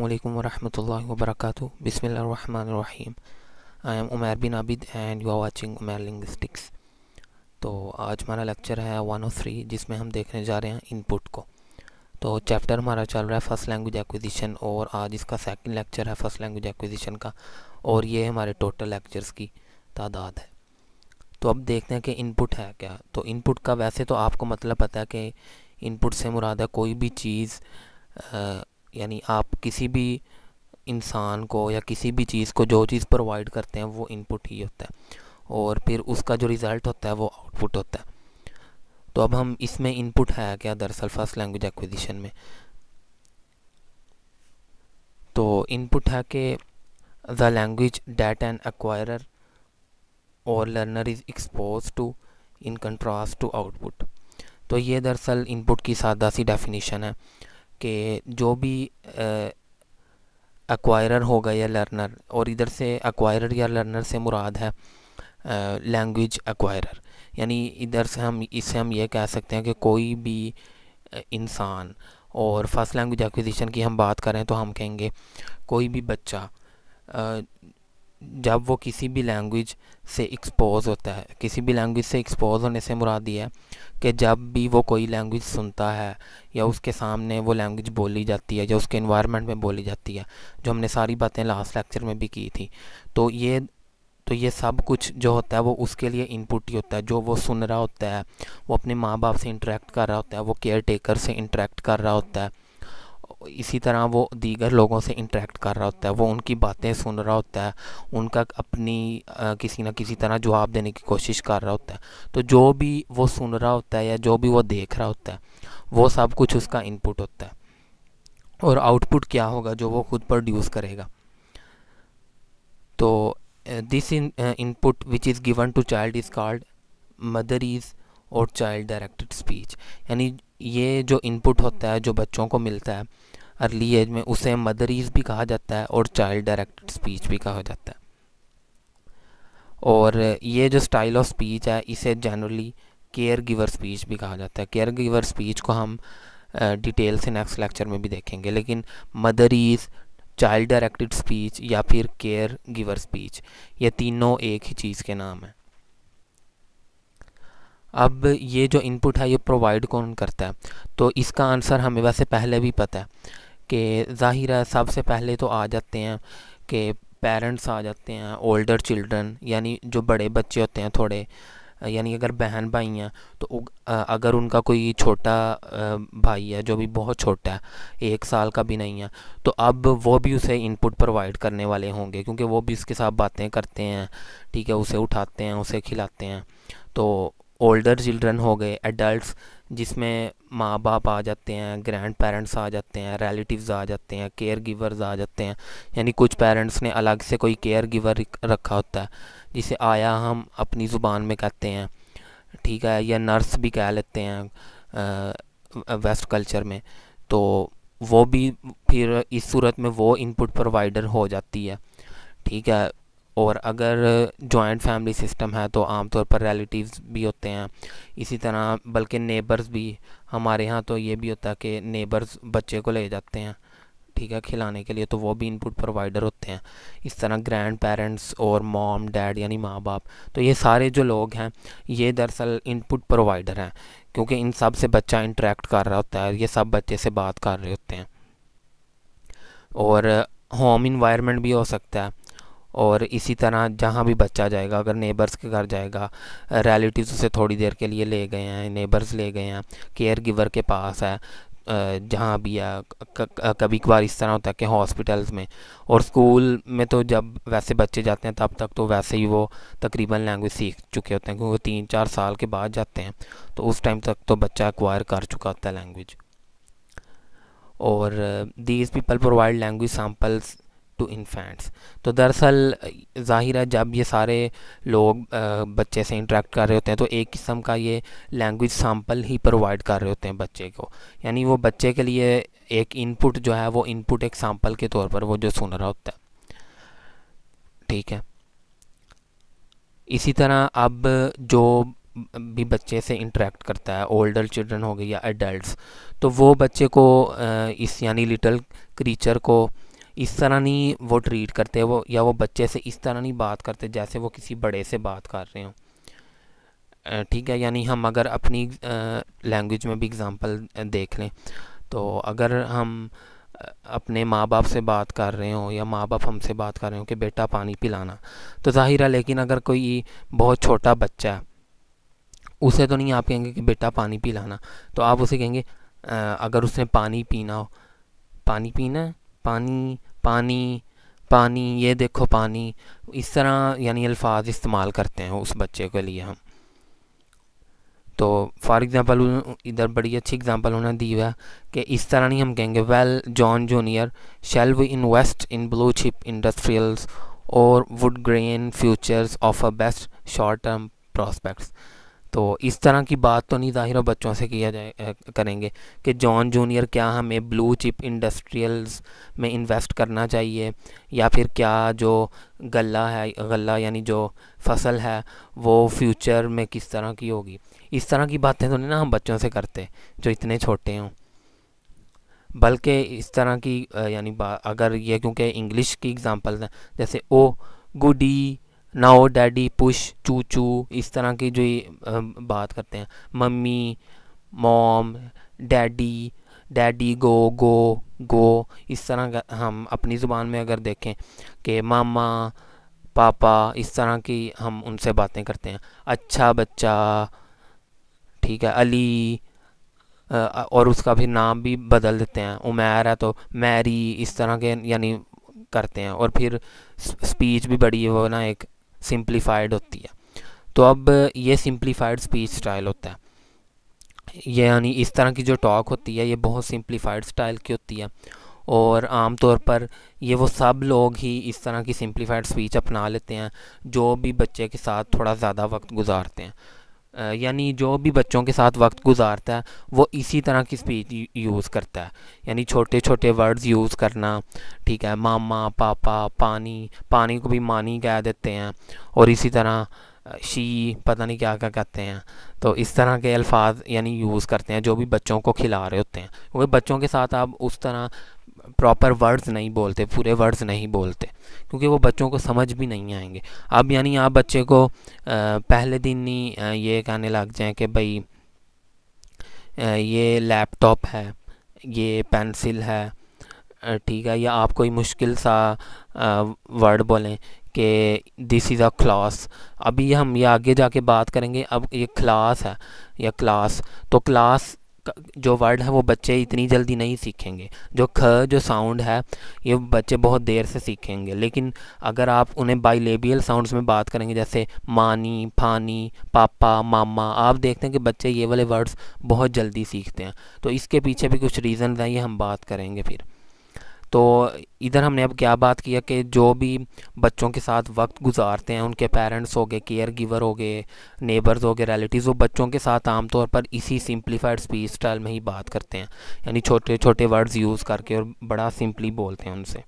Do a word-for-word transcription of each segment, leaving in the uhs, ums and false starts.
Assalamualaikum warahmatullahi wabarakatuh. Bismillahirrahmanirrahim. I am Umair bin Abid and you are watching Umair Linguistics. तो आज हमारा lecture है one O three जिसमें हम देखने जा रहे हैं इनपुट को। तो चैप्टर हमारा चल रहा है फर्स्ट लैंग्वेज एक्विजिशन और आज इसका सेकंड लेक्चर है फर्स्ट लैंग्वेज एक्विजिशन का और ये हमारे टोटल लेक्चर्स की तादाद है। तो अब देखते हैं कि इनपुट है क्या। तो इनपुट का वैसे तो आपको मतलब पता है कि इनपुट से मुराद है कोई भी चीज़, यानी आप किसी भी इंसान को या किसी भी चीज़ को जो चीज़ प्रोवाइड करते हैं वो इनपुट ही होता है और फिर उसका जो रिज़ल्ट होता है वो आउटपुट होता है। तो अब हम इसमें इनपुट है क्या दरअसल फर्स्ट लैंग्वेज एक्विजिशन में। तो इनपुट है कि the language that an acquirer और learner is expose to in contrast to output. तो ये दरअसल इनपुट की सादा सी डेफिनेशन है कि जो भी एक्वायरर होगा या लर्नर, और इधर से एक्वायरर या लर्नर से मुराद है लैंग्वेज एक्वायरर, यानी इधर से हम इससे हम ये कह सकते हैं कि कोई भी इंसान, और फर्स्ट लैंग्वेज एक्विजिशन की हम बात करें तो हम कहेंगे कोई भी बच्चा जब वो किसी भी लैंग्वेज से एक्सपोज होता है, किसी भी लैंग्वेज से एक्सपोज होने से मुराद ये है कि जब भी वो कोई लैंग्वेज सुनता है या उसके सामने वो लैंग्वेज बोली जाती है या उसके एनवायरनमेंट में बोली जाती है, जो हमने सारी बातें लास्ट लेक्चर में भी की थी, तो ये तो ये सब कुछ जो होता है वो उसके लिए इनपुट ही होता है। जो वो सुन रहा होता है, वो अपने माँ बाप से इंटरेक्ट कर रहा होता है, वो केयर टेकर से इंटरेक्ट कर रहा होता है, इसी तरह वो दीगर लोगों से इंटरेक्ट कर रहा होता है, वो उनकी बातें सुन रहा होता है, उनका अपनी आ, किसी न किसी तरह जवाब देने की कोशिश कर रहा होता है। तो जो भी वो सुन रहा होता है या जो भी वो देख रहा होता है वो सब कुछ उसका इनपुट होता है। और आउटपुट क्या होगा जो वो खुद प्रोड्यूस करेगा। तो this in input which is given to child is called motherese और चाइल्ड डायरेक्टेड स्पीच। यानी ये जो इनपुट होता है जो बच्चों को मिलता है अर्ली एज में, उसे मदरीज भी कहा जाता है और चाइल्ड डायरेक्टेड स्पीच भी कहा जाता है। और ये जो स्टाइल ऑफ स्पीच है इसे जनरली केयर गिवर स्पीच भी कहा जाता है। केयर गिवर स्पीच को हम डिटेल से नेक्स्ट लेक्चर में भी देखेंगे, लेकिन मदरीज, चाइल्ड डायरेक्टेड स्पीच या फिर केयर गिवर स्पीच, ये तीनों एक ही चीज़ के नाम हैं। अब ये जो इनपुट है ये प्रोवाइड कौन करता है, तो इसका आंसर हमें वैसे पहले भी पता है कि ज़ाहिर है सबसे पहले तो आ जाते हैं कि पेरेंट्स आ जाते हैं, ओल्डर चिल्ड्रन, यानी जो बड़े बच्चे होते हैं थोड़े, यानी अगर बहन भाई हैं तो अगर उनका कोई छोटा भाई है जो भी बहुत छोटा है, एक साल का भी नहीं है, तो अब वो भी उसे इनपुट प्रोवाइड करने वाले होंगे क्योंकि वो भी उसके साथ बातें करते हैं, ठीक है, उसे उठाते हैं, उसे खिलाते हैं। तो ओल्डर चिल्ड्रन हो गए, एडल्ट्स जिसमें माँ बाप आ जाते हैं, ग्रैंड पेरेंट्स आ जाते हैं, रिलेटिव्स आ जाते हैं, केयर गिवर्स आ जाते हैं, यानी कुछ पेरेंट्स ने अलग से कोई केयर गिवर रखा होता है जिसे आया हम अपनी ज़ुबान में कहते हैं, ठीक है, या नर्स भी कह लेते हैं वेस्ट कल्चर में। तो वो भी फिर इस सूरत में वो इनपुट प्रोवाइडर हो जाती है, ठीक है। और अगर जॉइंट फैमिली सिस्टम है तो आमतौर पर रिलेटिव्स भी होते हैं, इसी तरह बल्कि नेबर्स भी, हमारे यहाँ तो ये भी होता है कि नेबर्स बच्चे को ले जाते हैं, ठीक है, खिलाने के लिए, तो वो भी इनपुट प्रोवाइडर होते हैं। इस तरह ग्रैंड पेरेंट्स और मॉम डैड यानी माँ बाप, तो ये सारे जो लोग हैं ये दरअसल इनपुट प्रोवाइडर हैं क्योंकि इन सब से बच्चा इंटरेक्ट कर रहा होता है, ये सब बच्चे से बात कर रहे होते हैं। और होम इन्वायरमेंट भी हो सकता है, और इसी तरह जहाँ भी बच्चा जाएगा, अगर नेबर्स के घर जाएगा, रिलेटिव्स उसे थोड़ी देर के लिए ले गए हैं, नेबर्स ले गए हैं, केयर गिवर के पास है, जहाँ भी है, कभी कभार इस तरह होता है कि हॉस्पिटल्स में और स्कूल में, तो जब वैसे बच्चे जाते हैं तब तक तो वैसे ही वो तकरीबन लैंग्वेज सीख चुके होते हैं क्योंकि वो तीन चार साल के बाद जाते हैं, तो उस टाइम तक तो बच्चा एक्वायर कर चुका होता है लैंग्वेज। और these people provide language samples to infants. तो दरअसल ज़ाहिर है जब ये सारे लोग बच्चे से इंटरेक्ट कर रहे होते हैं तो एक किस्म का ये लैंग्वेज सैम्पल ही प्रोवाइड कर रहे होते हैं बच्चे को, यानी वो बच्चे के लिए एक इनपुट जो है वो इनपुट एक सैम्पल के तौर पर वो जो सुन रहा होता है, ठीक है। इसी तरह अब जो भी बच्चे से इंटरेक्ट करता है, ओल्डर चिल्ड्रन हो गए या एडल्ट्स, तो वो बच्चे को इस यानी लिटिल क्रीचर को इस तरह नहीं वो ट्रीट करते वो, या वो बच्चे से इस तरह नहीं बात करते जैसे वो किसी बड़े से बात कर रहे हों। ठीक है, यानी हम अगर अपनी लैंग्वेज में भी एग्ज़ाम्पल देख लें, तो अगर हम अपने माँ बाप से बात कर रहे हो या माँ बाप हमसे बात कर रहे हो कि बेटा पानी पिलाना, तो ज़ाहिर है, लेकिन अगर कोई बहुत छोटा बच्चा है उसे तो नहीं आप कहेंगे कि बेटा पानी पिलाना, तो आप उसे कहेंगे अगर उसने पानी पीना हो, पानी पीना, पानी पानी पानी, ये देखो पानी, इस तरह यानी अल्फाज इस्तेमाल करते हैं उस बच्चे के लिए हम। तो फॉर एग्ज़ाम्पल इधर बड़ी अच्छी एग्जांपल उन्होंने दी हुआ है कि इस तरह नहीं हम कहेंगे well John junior shall we invest in blue chip industrials और wood grain futures of a best short term prospects. तो इस तरह की बात तो नहीं ज़ाहिर बच्चों से किया जाए करेंगे कि जॉन जूनियर क्या हमें ब्लू चिप इंडस्ट्रियल्स में इन्वेस्ट करना चाहिए, या फिर क्या जो गल्ला है, गल्ला यानी जो फसल है वो फ्यूचर में किस तरह की होगी। इस तरह की बातें तो नहीं ना हम बच्चों से करते जो इतने छोटे हों, बल्कि इस तरह की यानी अगर ये क्योंकि इंग्लिश की एग्जांपल है, जैसे ओ गुडी, नाओ डैडी, पुश, चू चू, इस तरह की जो बात करते हैं, mummy, mom, daddy, daddy go go go, इस तरह का हम अपनी ज़ुबान में अगर देखें कि मामा, पापा, इस तरह की हम उनसे बातें करते हैं। अच्छा बच्चा, ठीक है, अली, और उसका भी नाम भी बदल देते हैं, उमैर है तो मैरी, इस तरह के यानी करते हैं। और फिर स्पीच भी बड़ी वो ना एक सिंप्लीफाइड होती है। तो अब ये सिंप्लीफाइड स्पीच स्टाइल होता है, ये यानी इस तरह की जो टॉक होती है ये बहुत सिंप्लीफाइड स्टाइल की होती है, और आम तौर पर ये वो सब लोग ही इस तरह की सिंप्लीफाइड स्पीच अपना लेते हैं जो भी बच्चे के साथ थोड़ा ज़्यादा वक्त गुजारते हैं। यानी जो भी बच्चों के साथ वक्त गुजारता है वो इसी तरह की स्पीच यूज़ करता है, यानी छोटे छोटे वर्ड्स यूज़ करना, ठीक है, मामा, पापा, पानी, पानी को भी मानी कह देते हैं, और इसी तरह शी, पता नहीं क्या क्या कहते हैं। तो इस तरह के अल्फाज यानी यूज़ करते हैं जो भी बच्चों को खिला रहे होते हैं, क्योंकि बच्चों के साथ आप उस तरह प्रॉपर वर्ड्स नहीं बोलते, पूरे वर्ड्स नहीं बोलते, क्योंकि वो बच्चों को समझ भी नहीं आएंगे। अब यानी आप बच्चे को आ, पहले दिन ही ये कहने लग जाएं कि भाई ये लैपटॉप है, ये पेंसिल है, ठीक है, या आप कोई मुश्किल सा वर्ड बोलें कि दिस इज़ अ क्लास। अभी हम ये आगे जाके बात करेंगे, अब ये क्लास है या क्लास, तो क्लास जो वर्ड है वो बच्चे इतनी जल्दी नहीं सीखेंगे, जो ख जो साउंड है ये बच्चे बहुत देर से सीखेंगे। लेकिन अगर आप उन्हें बाइलेबियल साउंड्स में बात करेंगे, जैसे मानी, फानी, पापा, मामा, आप देखते हैं कि बच्चे ये वाले वर्ड्स बहुत जल्दी सीखते हैं। तो इसके पीछे भी कुछ रीज़न हैं, ये हम बात करेंगे फिर। तो इधर हमने अब क्या बात किया कि जो भी बच्चों के साथ वक्त गुजारते हैं, उनके पेरेंट्स हो गए, केयर गिवर हो गए, नेबर्स हो गए, रिलेटिव्स, वो बच्चों के साथ आमतौर पर इसी सिंप्लीफाइड स्पीच स्टाइल में ही बात करते हैं, यानी छोटे छोटे वर्ड्स यूज़ करके और बड़ा सिंपली बोलते हैं उनसे,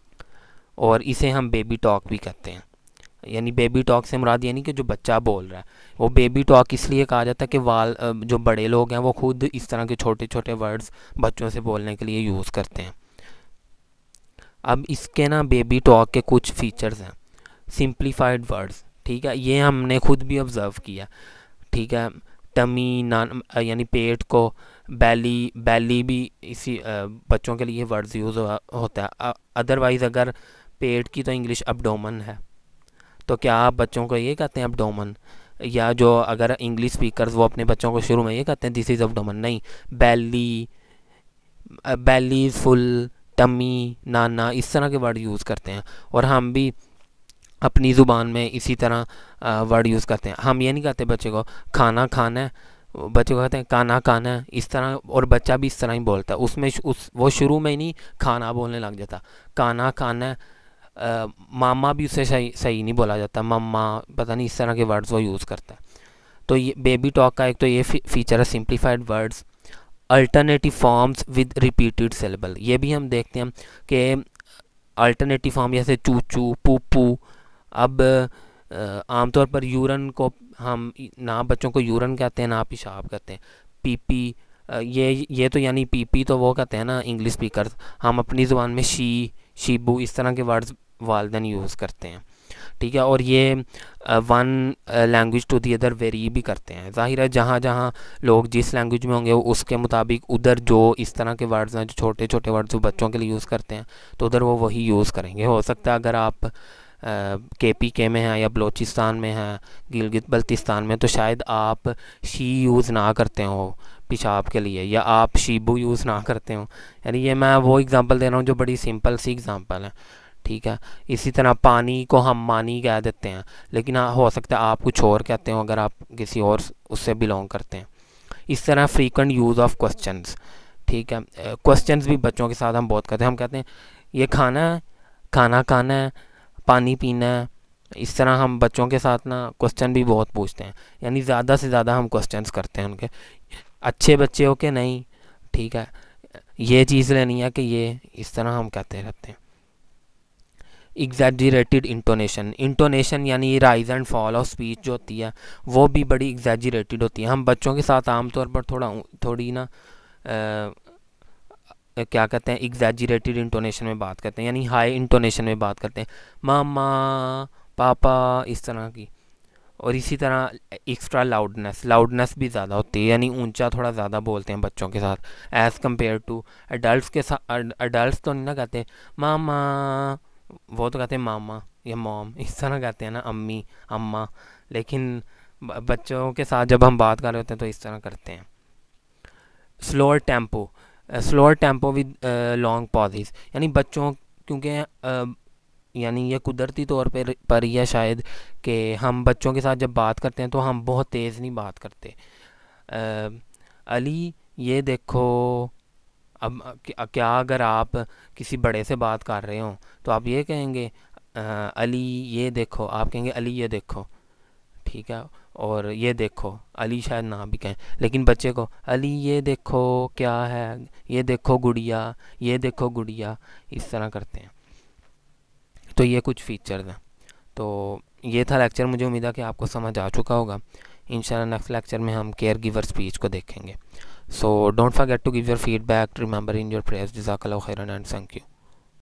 और इसे हम बेबी टॉक भी कहते हैं। यानी बेबी टॉक से मुराद यानी कि जो बच्चा बोल रहा है वो बेबी टॉक इसलिए कहा जाता है कि वाल जो बड़े लोग हैं वो खुद इस तरह के छोटे छोटे वर्ड्स बच्चों से बोलने के लिए यूज़ करते हैं। अब इसके ना बेबी टॉक के कुछ फीचर्स हैं, सिंप्लीफाइड वर्ड्स, ठीक है, ये हमने खुद भी ऑब्ज़र्व किया, ठीक है। टमी नान यानी पेट को, बैली, बैली भी इसी बच्चों के लिए वर्ड्स यूज़ होता है। अदरवाइज़ अगर पेट की तो इंग्लिश अब्डोमन है, तो क्या आप बच्चों को ये कहते हैं अब्डोमन, या जो अगर इंग्लिश स्पीकर्स वो अपने बच्चों को शुरू में ये कहते हैं दिस इज़ अब्डोमन, नहीं, belly, belly is full, tummy, नाना, इस तरह के वर्ड यूज़ करते हैं। और हम भी अपनी ज़ुबान में इसी तरह वर्ड यूज़ करते हैं। हम ये नहीं कहते बच्चे को खाना खाना है, बच्चे को कहते हैं काना खाना है, इस तरह, और बच्चा भी इस तरह ही बोलता है, उसमें उस वो शुरू में ही नहीं खाना बोलने लग जाता, काना खाना है। आ, मामा भी उसे सही सही नहीं बोला जाता, मम्मा, पता नहीं, इस तरह के वर्ड्स वो यूज़ करता है। तो ये बेबी टॉक का एक तो ये फीचर है simplified words. Alternative forms with repeated syllable, ये भी हम देखते हैं कि अल्टरनेटिव फॉर्म जैसे चूचू, पूपू। अब आमतौर पर यूरन को हम ना बच्चों को यूरन कहते हैं ना पेशाब कहते हैं, पीपी, ये ये तो यानी पीपी तो वो कहते हैं ना इंग्लिश स्पीकर्स, हम अपनी ज़ुबान में शी, शीबू, इस तरह के वर्ड्स वालिदैन यूज़ करते हैं, ठीक है। और ये one language to the other vary भी करते हैं। ज़ाहिर है जहाँ जहाँ लोग जिस लैंग्वेज में होंगे उसके मुताबिक उधर जो इस तरह के वर्ड्स हैं, जो छोटे छोटे वर्ड्स जो बच्चों के लिए यूज़ करते हैं, तो उधर वो वही यूज़ करेंगे। हो सकता है अगर आप के पी के में हैं या बलोचिस्तान में हैं, गिलगित बल्तिस्तान में, तो शायद आप शी यूज़ ना करते हो पेशाब के लिए, या आप शीबू यूज़ ना करते हो। यानी ये मैं वो एग्ज़ाम्पल दे रहा हूँ जो बड़ी सिंपल सी एग्ज़ाम्पल है, ठीक है। इसी तरह पानी को हम मानी कह देते हैं, लेकिन हाँ हो सकता है आप कुछ और कहते हो अगर आप किसी और उससे बिलोंग करते हैं। इस तरह फ्रीक्वेंट यूज़ ऑफ क्वेश्चंस, ठीक है। क्वेश्चंस भी बच्चों के साथ हम बहुत करते हैं। हम कहते हैं ये खाना है, खाना खाना है, पानी पीना है। इस तरह हम बच्चों के साथ ना क्वेश्चन भी बहुत पूछते हैं, यानी ज़्यादा से ज़्यादा हम क्वेश्चंस करते हैं उनके। अच्छे बच्चे हो के नहीं, ठीक है, ये चीज़ लेनी है कि ये, इस तरह हम कहते रहते हैं। एग्जैजरेटेड इंटोनेशन, इंटोनेशन यानी rise and fall of speech जो होती है वो भी बड़ी एग्जैजरेटेड होती है। हम बच्चों के साथ आमतौर पर थोड़ा थोड़ी ना आ, क्या कहते हैं, एग्जैजरेटेड इंटोनेशन में बात करते हैं, यानी हाई इंटोनेशन में बात करते हैं, मामा पापा, इस तरह की। और इसी तरह एक्स्ट्रा लाउडनेस, लाउडनेस भी ज़्यादा होती है, यानी ऊंचा थोड़ा ज़्यादा बोलते हैं बच्चों के साथ एज़ कम्पेयर टू अडल्ट के साथ। अडल्ट तो नहीं ना कहते मामा, वो तो कहते हैं मामा या मॉम, इस तरह कहते हैं ना, अम्मी अम्मा। लेकिन बच्चों के साथ जब हम बात कर रहे होते हैं तो इस तरह करते हैं। Slower tempo, slower tempo with long pauses, यानी बच्चों, क्योंकि uh, यानी ये कुदरती तौर पर पर ही है शायद कि हम बच्चों के साथ जब बात करते हैं तो हम बहुत तेज़ नहीं बात करते। uh, अली ये देखो, अब क्या अगर आप किसी बड़े से बात कर रहे हो तो आप ये कहेंगे आ, अली ये देखो, आप कहेंगे अली ये देखो, ठीक है। और ये देखो अली शायद ना भी कहें, लेकिन बच्चे को अली ये देखो क्या है, ये देखो गुड़िया, ये देखो गुड़िया, इस तरह करते हैं। तो ये कुछ फीचर्स हैं। तो ये था लेक्चर, मुझे उम्मीद है कि आपको समझ आ चुका होगा। इंशाल्लाह नेक्स्ट लेक्चर में हम केयर गिवर स्पीच को देखेंगे। So don't forget to give your feedback. Remember in your prayers. Jazakallahu khairan and thank you.